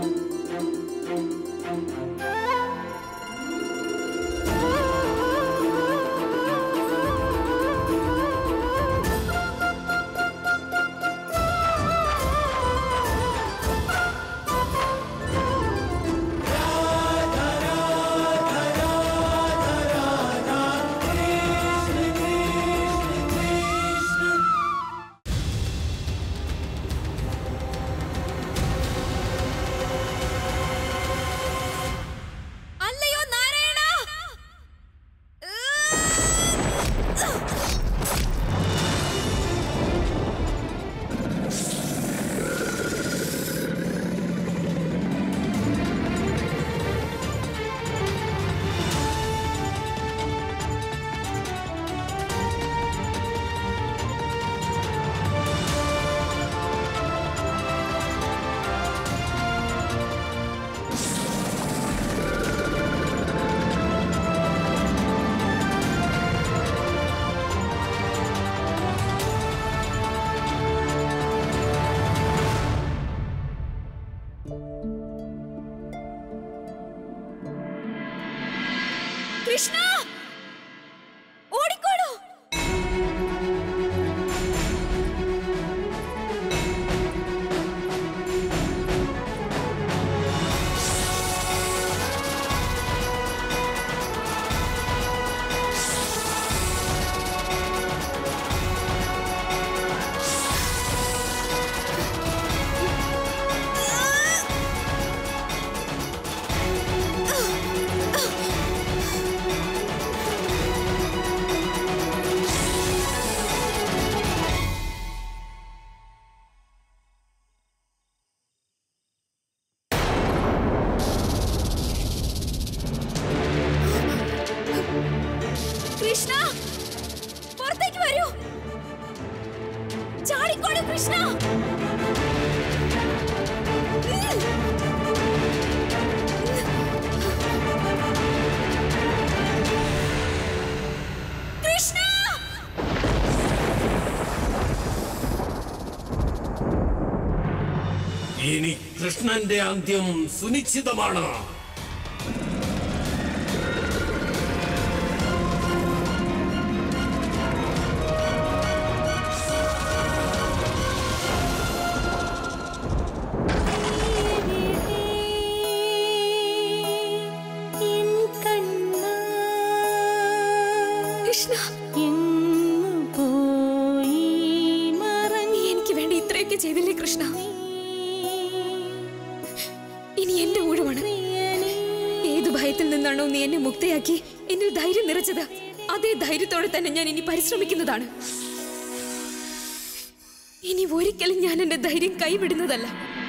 കൃഷ്ണ ഓടിക്കോളൂ. കൃഷ്ണ പുറത്തേക്ക് വരൂ. ചാടിക്കോളൂ കൃഷ്ണ. കൃഷ്ണ ഇനി കൃഷ്ണന്റെ അന്ത്യം സുനിശ്ചിതമാണ്. എനിക്ക് വേണ്ടി ഇത്രയൊക്കെ ചെയ്തില്ലേ കൃഷ്ണ? ഇനി എന്റെ ഊഴമാണ്. ഏതു ഭയത്തിൽ നിന്നാണോ നീ എന്നെ മുക്തയാക്കി എന്നിൽ ധൈര്യം നിറച്ചത്, അതേ ധൈര്യത്തോടെ തന്നെ ഞാൻ ഇനി പരിശ്രമിക്കുന്നതാണ്. ഇനി ഒരിക്കലും ഞാൻ എന്റെ ധൈര്യം കൈവിടുന്നതല്ല.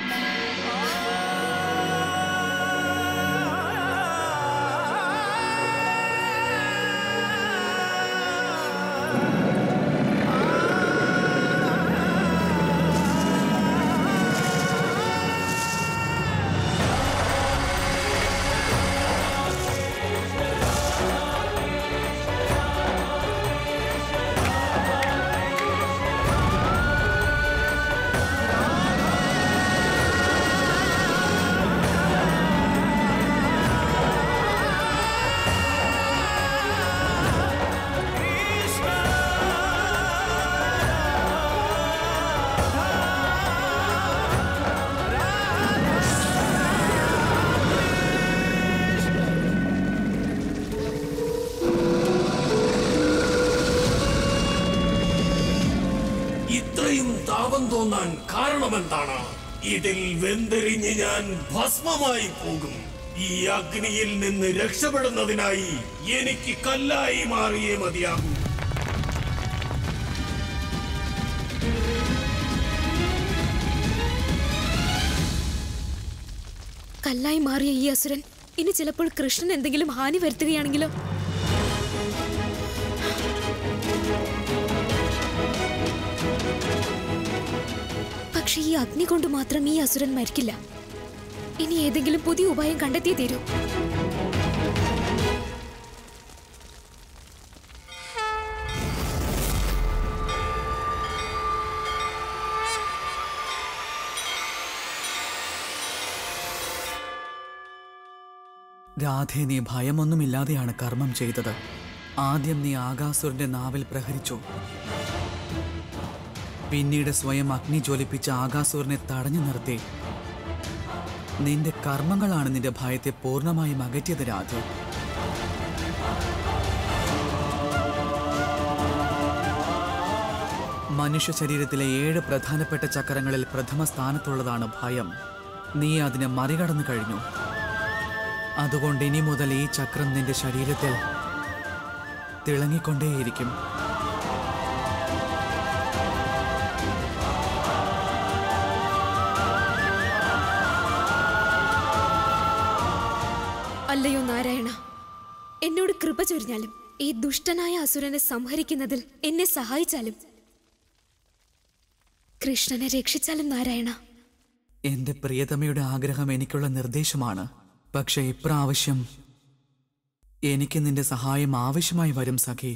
താപം തോന്നാൻ കാരണമെന്താണ്? ഇതിൽ വെന്തെരിഞ്ഞ് ഞാൻ ഭസ്മമായി പോകും. ഈ അഗ്നിയിൽ നിന്ന് രക്ഷപ്പെടുന്നതിനായി എനിക്ക് കല്ലായി മാറിയേ മതിയാകൂ. കല്ലായി മാറിയ ഈ അസുരൻ ഇനി ചിലപ്പോൾ കൃഷ്ണൻ എന്തെങ്കിലും ഹാനി വരുത്തുകയാണെങ്കിലോ? പക്ഷെ ഈ അഗ്നി കൊണ്ട് മാത്രം ഈ അസുരൻ മരിക്കില്ല. ഇനി ഏതെങ്കിലും പുതിയ ഉപായം കണ്ടെത്തിയേ തീരൂ. രാധേ, നീ ഭയമൊന്നുമില്ലാതെയാണ് കർമ്മം ചെയ്തത്. ആദ്യം നീ ആകാസുരന്റെ നാവിൽ പ്രഹരിച്ചു. പിന്നീട് സ്വയം അഗ്നി ജ്വലിപ്പിച്ച ആകാസുരനെ തടഞ്ഞു നിർത്തി. നിന്റെ കർമ്മങ്ങളാണ് നിന്റെ ഭയത്തെ പൂർണ്ണമായും അകറ്റിയത് രാധേ. മനുഷ്യ ശരീരത്തിലെ 7 പ്രധാനപ്പെട്ട ചക്രങ്ങളിൽ പ്രഥമ സ്ഥാനത്തുള്ളതാണ് ഭയം. നീ അതിനെ മറികടന്നു കഴിഞ്ഞു. അതുകൊണ്ട് ഇനി മുതൽ ഈ ചക്രം നിന്റെ ശരീരത്തിൽ തിളങ്ങിക്കൊണ്ടേയിരിക്കും. അല്ലയോ നാരായണ, എന്നോട് കൃപ ചൊരിഞ്ഞാലും ഈ ദുഷ്ടനായ അസുരനെ സംഹരിക്കുന്നതിൽ എന്നെ സഹായിച്ചാലും കൃഷ്ണനെ രക്ഷിച്ചാലും നാരായണ. എന്റെ പ്രിയതമയുടെ ആഗ്രഹം എനിക്കുള്ള നിർദ്ദേശമാണ്. പക്ഷെ ഇപ്രാവശ്യം എനിക്ക് നിന്റെ സഹായം ആവശ്യമായി വരും സഖി.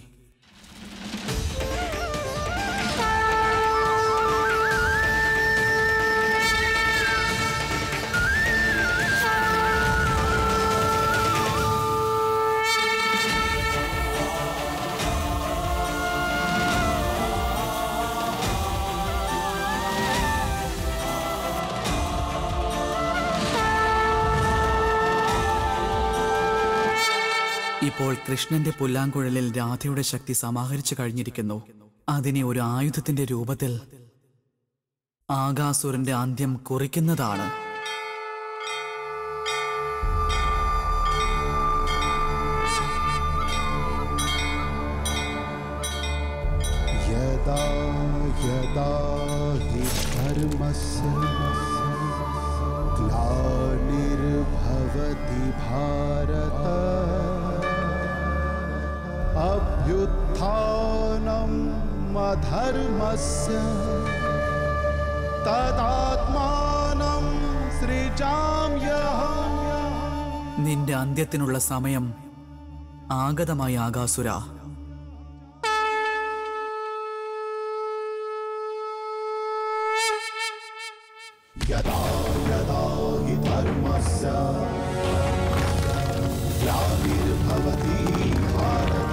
ഇപ്പോൾ കൃഷ്ണന്റെ പുല്ലാങ്കുഴലിൽ രാധയുടെ ശക്തി സമാഹരിച്ചു കഴിഞ്ഞിരിക്കുന്നു. അതിനെ ഒരു ആയുധത്തിന്റെ രൂപത്തിൽ ആകാസുരന്റെ അന്ത്യം കുറിക്കുന്നതാണ്. യദാ യദാ ഹി ധർമ്മസ്യ ഗ്ലാനിർഭവതി ഭാരത അഭ്യുത്ഥാനം അധർമ്മസ്യ തദാത്മാനം സൃജാമ്യഹം. നിന്റെ അന്ത്യത്തിനുള്ള സമയം ആഗതമായ ആകാസുര. യദാ യദാ ഹി ധർമ്മസ്യ ഗ്ലാനിർഭവതി ഭാരത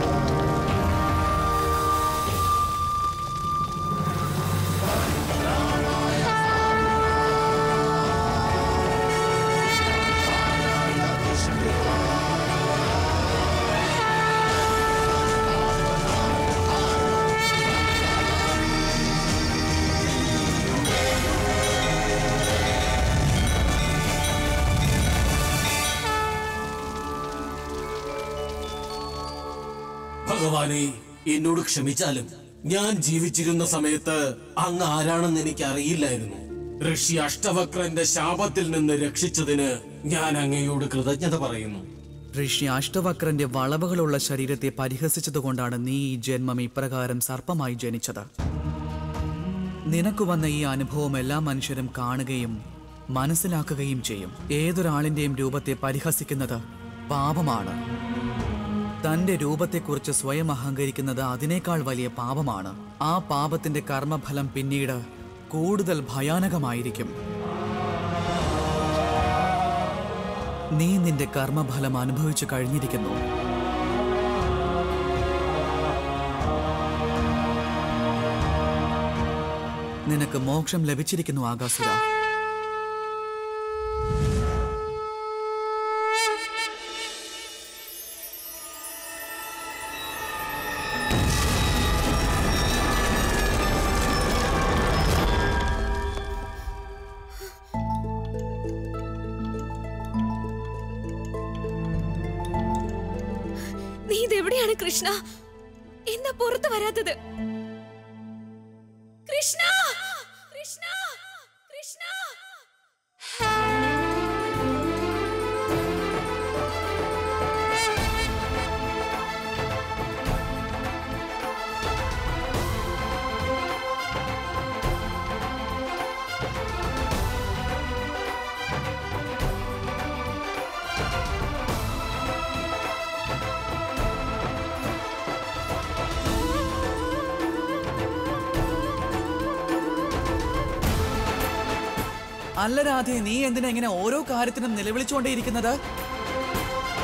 ഭഗവാനെ, എന്നോട് ക്ഷമിച്ചാലും ഞാൻ ജീവിച്ചിരുന്ന സമയത്ത് അങ്ങ് ആരാണെന്ന് എനിക്ക് അറിയില്ലായിരുന്നു. ഋഷി അഷ്ടവക്രന്റെ ശാപത്തിൽ നിന്ന് രക്ഷിച്ചതിന് ഞാൻ അങ്ങയോട് കൃതജ്ഞത പറയുന്നു. ഋഷി അഷ്ടവക്രന്റെ വളവുകളുള്ള ശരീരത്തെ പരിഹസിച്ചതുകൊണ്ടാണ് നീ ഈ ജന്മം ഇപ്രകാരം സർപ്പമായി ജനിച്ചത്. നിനക്ക് വന്ന ഈ അനുഭവം എല്ലാ മനുഷ്യരും കാണുകയും മനസ്സിലാക്കുകയും ചെയ്യും. ഏതൊരാളിന്റെയും രൂപത്തെ പരിഹസിക്കുന്നത് പാപമാണ്. തന്റെ രൂപത്തെക്കുറിച്ച് സ്വയം അഹങ്കരിക്കുന്നത് അതിനേക്കാൾ വലിയ പാപമാണ്. ആ പാപത്തിന്റെ കർമ്മഫലം പിന്നീട് കൂടുതൽ ഭയാനകമായിരിക്കും. നീ നിന്റെ കർമ്മഫലം അനുഭവിച്ചു കഴിഞ്ഞിരിക്കുന്നു. നിനക്ക് മോക്ഷം ലഭിച്ചിരിക്കുന്നു ആകാസുര. നീ ഇതെവിടെയാണ് കൃഷ്ണ? എന്താ പുറത്തു വരാത്തത്? കൃഷ്ണ, കൃഷ്ണ, കൃഷ്ണ. അല്ല രാധേ, നീ എന്തിനാ ഇങ്ങനെ ഓരോ കാര്യത്തിനും നിലവിളിച്ചുകൊണ്ടേയിരിക്കുന്നത്?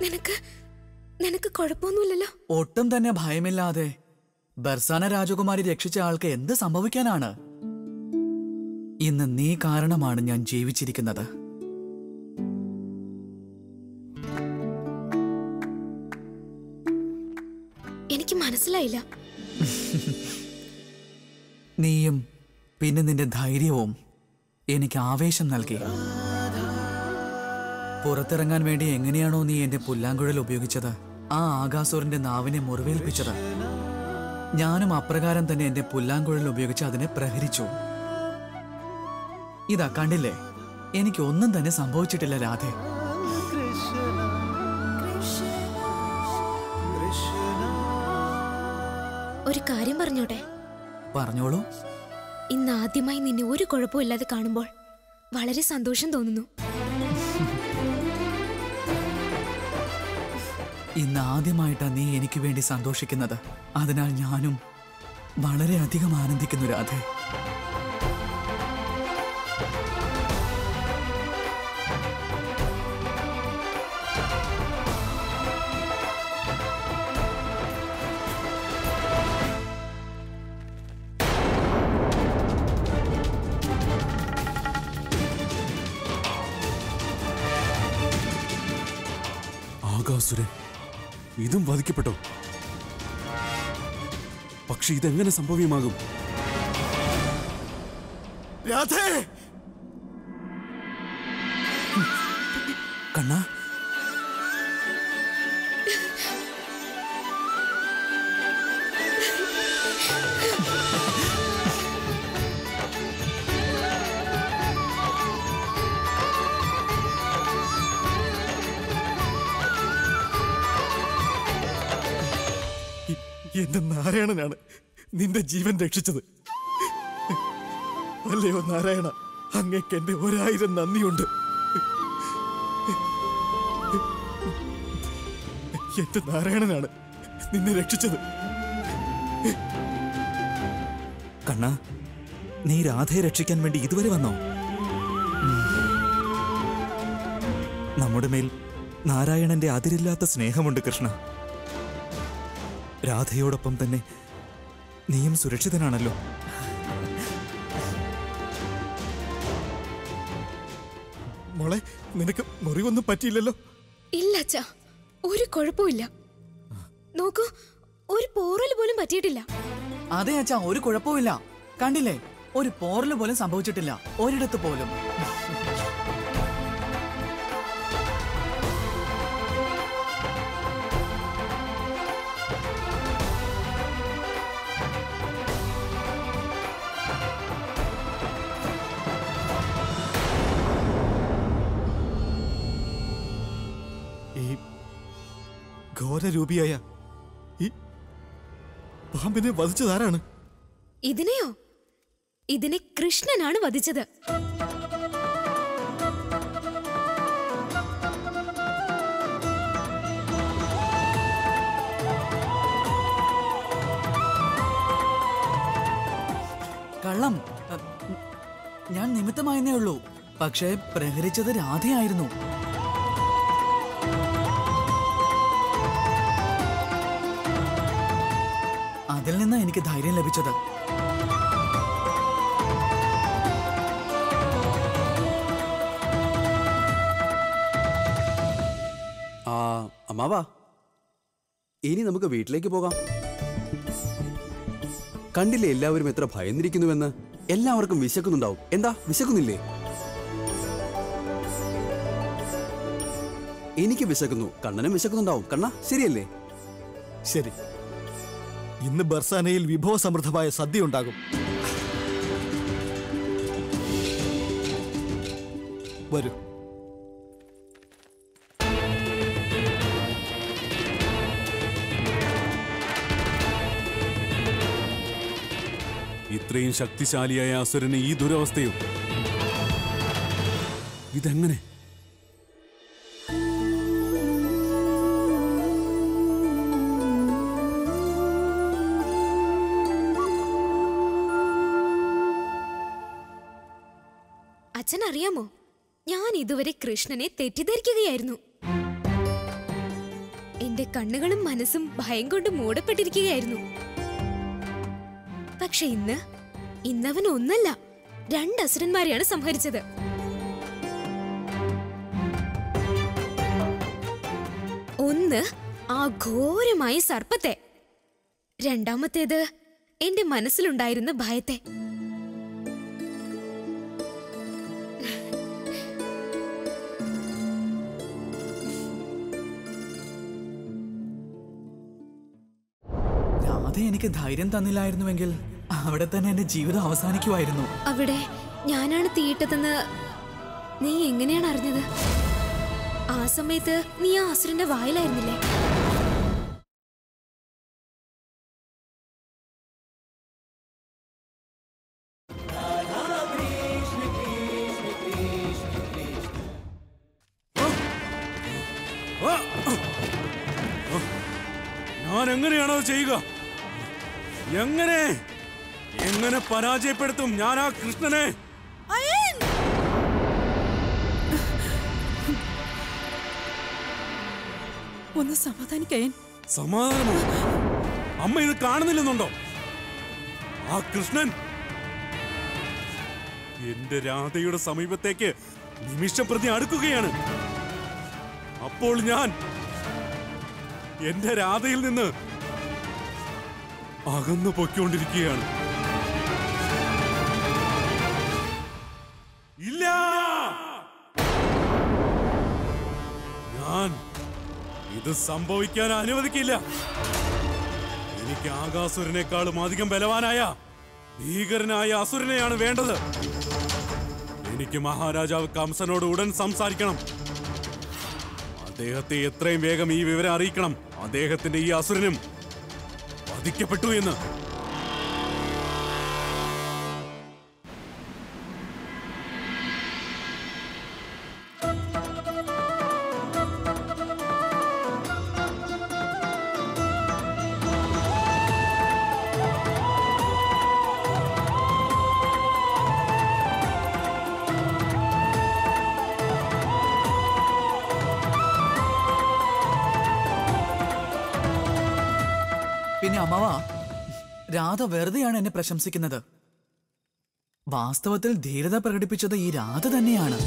നിനക്ക് കുഴപ്പമൊന്നുമില്ലല്ലോ? ഒട്ടും തന്നെ ഭയമില്ലാതെ ബർസാന രാജകുമാരി രക്ഷിച്ച ആൾക്ക് എന്ത് സംഭവിക്കാനാണ്? ഇന്ന് നീ കാരണമാണ് ഞാൻ ജീവിച്ചിരിക്കുന്നത്. എനിക്ക് മനസ്സിലായില്ല. നീയും പിന്നെ നിന്റെ ധൈര്യവും എനിക്ക് ആവേശം നൽകി. പുറത്തിറങ്ങാൻ വേണ്ടി എങ്ങനെയാണോ നീ എന്റെ പുല്ലാങ്കുഴൽ ഉപയോഗിച്ചത്, ആ ആകാസുരന്റെ നാവിനെ മുറിവേൽപ്പിച്ചത്, ഞാനും അപ്രകാരം തന്നെ എന്റെ പുല്ലാങ്കുഴൽ ഉപയോഗിച്ച് അതിനെ പ്രഹരിച്ചു. ഇതാ കണ്ടില്ലേ, എനിക്ക് ഒന്നും തന്നെ സംഭവിച്ചിട്ടില്ല രാധേ. ഒരു കാര്യം പറഞ്ഞോട്ടെ? പറഞ്ഞോളൂ. ഇന്ന് ആദ്യമായി നിന്നെ ഒരു കുഴപ്പമില്ലാതെ കാണുമ്പോൾ വളരെ സന്തോഷം തോന്നുന്നു. ഇന്ന് ആദ്യമായിട്ടാ നീ എനിക്ക് വേണ്ടി സന്തോഷിക്കുന്നത്. അതിനാൽ ഞാനും വളരെയധികം ആനന്ദിക്കുന്നു രാധേ. ആകാസുരൻ ഇതും വധിക്കപ്പെട്ടോ? പക്ഷെ ഇതെങ്ങനെ സംഭവ്യമാകും? രാധേ! കണ്ണാ, എന്റെ നാരായണനാണ് നിന്റെ ജീവൻ രക്ഷിച്ചത്. അല്ലയോ നാരായണ, അങ്ങേക്ക് എന്റെ 1000 നന്ദിയുണ്ട്. എന്റെ നാരായണനാണ് നിന്നെ രക്ഷിച്ചത്. കണ്ണാ, നീ രാധയെ രക്ഷിക്കാൻ വേണ്ടി ഇതുവരെ വന്നോ? നമ്മുടെ മേൽ നാരായണന്റെ അതിരില്ലാത്ത സ്നേഹമുണ്ട് കൃഷ്ണ. രാധയോടൊപ്പം തന്നെ നീയും സുരക്ഷിതനാണല്ലോ. മോളെ, നിനക്ക് മുറിവൊന്നും പറ്റിയില്ലല്ലോ? ഇല്ല അച്ഛാ, ഒരു കുഴപ്പമില്ല. നോക്കൂ, ഒരു പോറൽ പോലും പറ്റിയിട്ടില്ല. അതെ അച്ഛാ, ഒരു കുഴപ്പമില്ല. കണ്ടില്ലേ, ഒരു പോറല് പോലും സംഭവിച്ചിട്ടില്ല, ഒരിടത്ത് പോലും. ഈ ഘോരരൂപിയായ ഈ പാമ്പിനെ വധിച്ചതാരാണ്? ഇതിനെയോ? ഇതിനെ കൃഷ്ണനാണ് വധിച്ചത്. കള്ളം. ഞാൻ നിമിത്തമായെന്നേ ഉള്ളൂ. പക്ഷേ പ്രഹരിച്ചത് രാധയായിരുന്നു. അതിൽ നിന്ന് എനിക്ക് ധൈര്യം ലഭിച്ചത്. അമ്മാവാ, ഇനി നമുക്ക് വീട്ടിലേക്ക് പോകാം. കണ്ടില്ലേ എല്ലാവരും എത്ര ഭയന്നിരിക്കുന്നുവെന്ന്. എല്ലാവർക്കും വിശക്കുന്നുണ്ടാവും. എന്താ, വിശക്കുന്നില്ലേ? എനിക്ക് വിശക്കുന്നു, കണ്ണനും വിശക്കുന്നുണ്ടാവും. കണ്ണ, ശരിയല്ലേ? ശരി. ഇന്ന് ബർസാനയിൽ വിഭവസമൃദ്ധമായ സദ്യ ഉണ്ടാകും. വരൂ. ഇത്രയും ശക്തിശാലിയായ അസുരന് ഈ ദുരവസ്ഥയോ? ഇതെങ്ങനെ? അച്ഛൻ അറിയാമോ, ഞാൻ ഇതുവരെ കൃഷ്ണനെ തെറ്റിദ്ധരിക്കുകയായിരുന്നു. എന്റെ കണ്ണുകളും മനസ്സും ഭയം കൊണ്ട് മൂടപ്പെട്ടിരിക്കുകയായിരുന്നു. പക്ഷെ ഇന്നവൻ ഒന്നല്ല, 2 അസുരന്മാരെയാണ് സംഹരിച്ചത്. ഒന്ന് ആ ഘോരമായ സർപ്പത്തെ, രണ്ടാമത്തേത് എന്റെ മനസ്സിലുണ്ടായിരുന്ന ഭയത്തെ. രാധ എനിക്ക് ധൈര്യം തന്നില്ലായിരുന്നുവെങ്കിൽ അവിടെ തന്നെ എന്റെ ജീവിതം അവസാനിക്കുമായിരുന്നു. അവിടെ ഞാനാണ് തീയിട്ടതെന്ന് നീ എങ്ങനെയാണ് അറിഞ്ഞത്? ആ സമയത്ത് നീ ആ അസുരന്റെ വായിലായിരുന്നില്ലേ? ഞാൻ എങ്ങനെയാണോ ചെയ്യുക? എങ്ങനെ പരാജയപ്പെടുത്തും ഞാൻ ആ കൃഷ്ണനെ? ഒന്ന് സമാധാനിക്കയൻ. സമാധാനമോ? അമ്മ ഇത് കാണുന്നില്ലെന്നുണ്ടോ? ആ കൃഷ്ണൻ എന്റെ രാധയുടെ സമീപത്തേക്ക് നിമിഷപ്രതി അടുക്കുകയാണ്. അപ്പോൾ ഞാൻ എന്റെ രാധയിൽ നിന്ന് അകന്നു പൊയ്ക്കൊണ്ടിരിക്കുകയാണ്. ഇല്ല, ഞാൻ ഇത് സംഭവിക്കാൻ അനുവദിക്കില്ല. എനിക്ക് ആകാസുരനേക്കാളും അധികം ബലവാനായ ഭീകരനായ അസുരനെയാണ് വേണ്ടത്. എനിക്ക് മഹാരാജാവ് കംസനോട് ഉടൻ സംസാരിക്കണം. അദ്ദേഹത്തെ എത്രയും വേഗം ഈ വിവരം അറിയിക്കണം. അദ്ദേഹത്തിന്റെ ഈ അസുരനും വധിക്കപ്പെട്ടു എന്ന്. പിന്നെ അമ്മവാ, രാധ വെറുതെയാണ് എന്നെ പ്രശംസിക്കുന്നത്. വാസ്തവത്തിൽ ധീരത പ്രകടിപ്പിച്ചത് ഈ രാധ തന്നെയാണ്.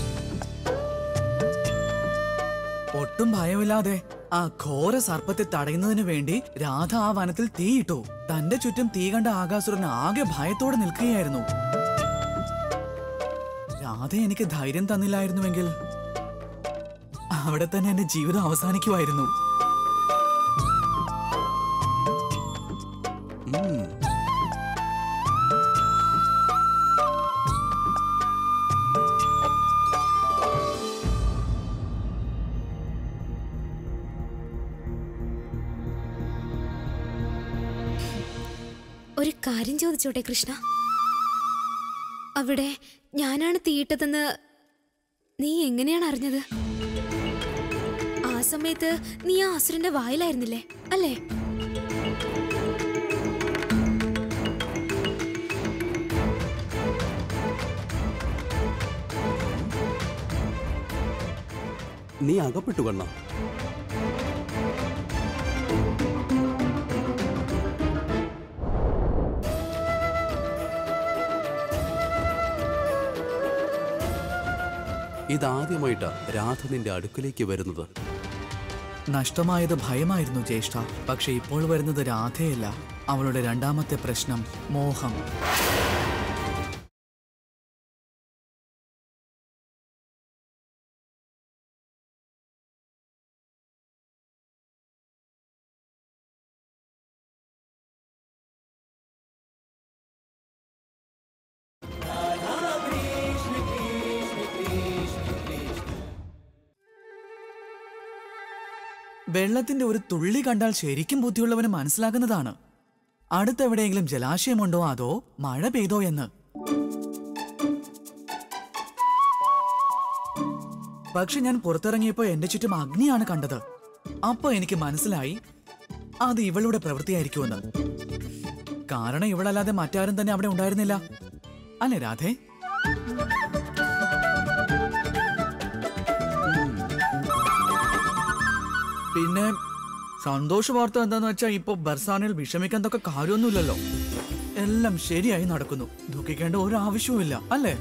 ഒട്ടും ഭയമില്ലാതെ ആ ഘോര സർപ്പത്തെ തടയുന്നതിന് വേണ്ടി രാധ ആ വനത്തിൽ തീയിട്ടു. തന്റെ ചുറ്റും തീ കണ്ട ആകാസുരൻ ആകെ ഭയത്തോടെ നിൽക്കുകയായിരുന്നു. രാധ എനിക്ക് ധൈര്യം തന്നില്ലായിരുന്നുവെങ്കിൽ അവിടെ തന്നെ എന്റെ ജീവിതം അവസാനിക്കുമായിരുന്നു. ഒരു കാര്യം ചോദിച്ചോട്ടെ കൃഷ്ണ? അവിടെ ഞാനാണ് തീയിട്ടതെന്ന് നീ എങ്ങനെയാണ് അറിഞ്ഞത്? ആ സമയത്ത് നീ ആ അസുരന്റെ വായിലായിരുന്നില്ലേ, അല്ലേ? നീ അകപ്പെട്ടു കണ്ണ. ഇതാദ്യമായിട്ടാ രാധ നിന്റെ അടുക്കലേക്ക് വരുന്നത്. നഷ്ടമായത് ഭയമായിരുന്നു ജ്യേഷ്ഠ. പക്ഷെ ഇപ്പോൾ വരുന്നത് രാധയല്ല. അവളുടെ രണ്ടാമത്തെ പ്രശ്നം മോഹം. വെള്ളത്തിന്റെ ഒരു തുള്ളി കണ്ടാൽ ശരിക്കും ബുദ്ധിയുള്ളവന് മനസ്സിലാകുന്നതാണ് അടുത്തെവിടെയെങ്കിലും ജലാശയമുണ്ടോ അതോ മഴ പെയ്തോ എന്ന്. പക്ഷെ ഞാൻ പുറത്തിറങ്ങിയപ്പോ എന്റെ ചുറ്റും അഗ്നിയാണ് കണ്ടത്. അപ്പൊ എനിക്ക് മനസ്സിലായി അത് ഇവളുടെ പ്രവൃത്തിയായിരിക്കുമെന്ന്. കാരണം ഇവളല്ലാതെ മറ്റാരും തന്നെ അവിടെ ഉണ്ടായിരുന്നില്ല, അല്ലേ രാധേ? പിന്നെ സന്തോഷ വാർത്ത എന്താന്ന് വെച്ചാൽ ഇപ്പൊ ബർസാനിൽ വിഷമിക്കാൻ തൊക്കെ കാര്യമൊന്നുമില്ലല്ലോ. എല്ലാം ശരിയായി നടക്കുന്നു. ദുഃഖിക്കേണ്ട ഒരു ആവശ്യവുമില്ല അല്ലേ?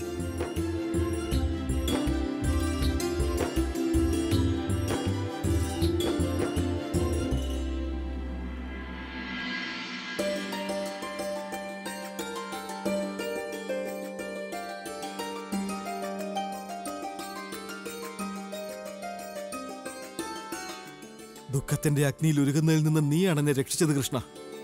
ദുഃഖത്തിന്റെ അഗ്നിയിൽ ഉരുകുന്നതിൽ നിന്ന് നീയാണ് എന്നെ രക്ഷിച്ചത് കൃഷ്ണ.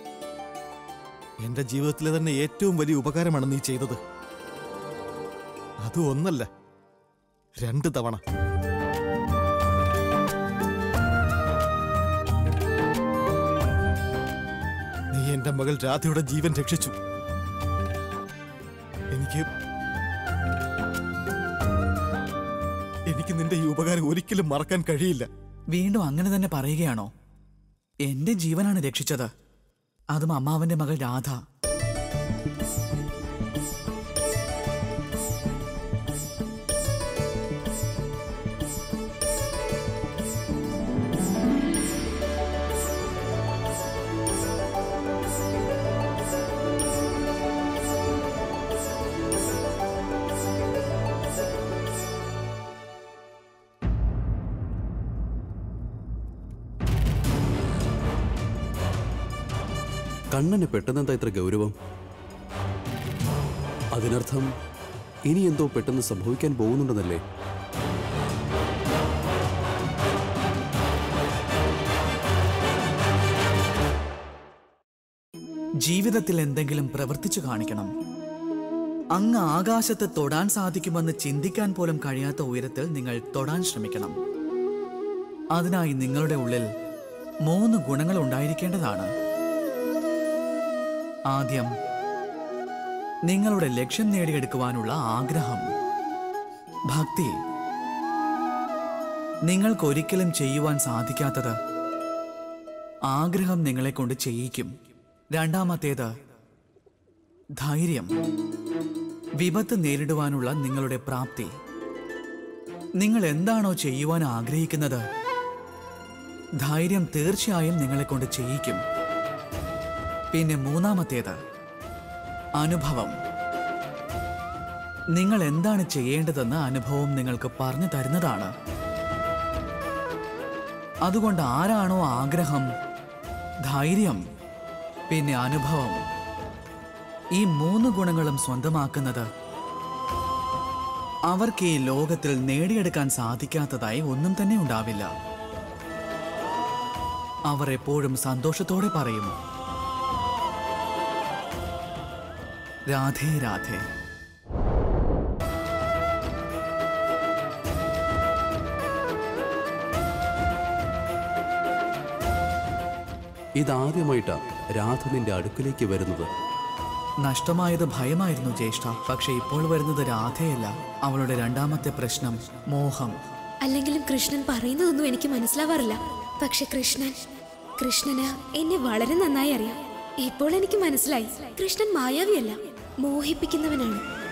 എന്റെ ജീവിതത്തിലെ തന്നെ ഏറ്റവും വലിയ ഉപകാരമാണ് നീ ചെയ്തത്. അത് ഒന്നല്ല, 2 തവണ. നീ എന്റെ മകൾ രാധയുടെ ജീവൻ രക്ഷിച്ചു. എനിക്ക് നിന്റെ ഈ ഉപകാരം ഒരിക്കലും മറക്കാൻ കഴിയില്ല. വീണ്ടും അങ്ങനെ തന്നെ പറയുകയാണോ? എന്റെ ജീവനാണ് രക്ഷിച്ചത്, അതും അമ്മാവന്റെ മകൾ രാധ. കണ്ണന് പെട്ടെന്നെന്താ ഇത്ര ഗൗരവം? അതിനർത്ഥം ഇനി എന്തോ പെട്ടെന്ന് സംഭവിക്കാൻ പോകുന്നുണ്ടെന്നല്ലേ? ജീവിതത്തിൽ എന്തെങ്കിലും പ്രവർത്തിച്ചു കാണിക്കണം. അങ്ങ് ആകാശത്ത് തൊടാൻ സാധിക്കുമെന്ന് ചിന്തിക്കാൻ പോലും കഴിയാത്ത ഉയരത്തിൽ നിങ്ങൾ തൊടാൻ ശ്രമിക്കണം. അതിനായി നിങ്ങളുടെ ഉള്ളിൽ 3 ഗുണങ്ങൾ ഉണ്ടായിരിക്കേണ്ടതാണ്. ആദ്യം, നിങ്ങളുടെ ലക്ഷ്യം നേടിയെടുക്കുവാനുള്ള ആഗ്രഹം. ഭക്തി. നിങ്ങൾക്കൊരിക്കലും ചെയ്യുവാൻ സാധിക്കാത്തത് ആഗ്രഹം നിങ്ങളെ കൊണ്ട് ചെയ്യിക്കും. രണ്ടാമത്തേത്, ധൈര്യം. വിപത്ത് നേരിടുവാനുള്ള നിങ്ങളുടെ പ്രാപ്തി. നിങ്ങൾ എന്താണോ ചെയ്യുവാൻ ആഗ്രഹിക്കുന്നത്, ധൈര്യം തീർച്ചയായും നിങ്ങളെ കൊണ്ട് ചെയ്യിക്കും. പിന്നെ മൂന്നാമത്തേത്, അനുഭവം. നിങ്ങൾ എന്താണ് ചെയ്യേണ്ടതെന്ന് അനുഭവം നിങ്ങൾക്ക് പറഞ്ഞു തരുന്നതാണ്. അതുകൊണ്ട് ആരാണോ ആഗ്രഹം, ധൈര്യം, പിന്നെ അനുഭവം, ഈ 3 ഗുണങ്ങളും സ്വന്തമാക്കുന്നത്, അവർക്ക് ഈ ലോകത്തിൽ നേടിയെടുക്കാൻ സാധിക്കാത്തതായി ഒന്നും തന്നെ ഉണ്ടാവില്ല. അവർ എപ്പോഴും സന്തോഷത്തോടെ പറയും, രാധേ രാധേ. ഇതാദ്യമായിട്ടാ രാധ നിന്റെ അടുക്കിലേക്ക് വരുന്നത്. നഷ്ടമായത് ഭയമായിരുന്നു ജ്യേഷ്ഠ. പക്ഷെ ഇപ്പോൾ വരുന്നത് രാധയല്ല. അവളുടെ രണ്ടാമത്തെ പ്രശ്നം മോഹം. അല്ലെങ്കിലും കൃഷ്ണൻ പറയുന്നതൊന്നും എനിക്ക് മനസ്സിലാവാറില്ല. പക്ഷെ കൃഷ്ണന് എന്നെ വളരെ നന്നായി അറിയാം. ഇപ്പോൾ എനിക്ക് മനസ്സിലായി, കൃഷ്ണൻ മായാവിയല്ല, മോഹിപ്പിക്കുന്നവനാണ്.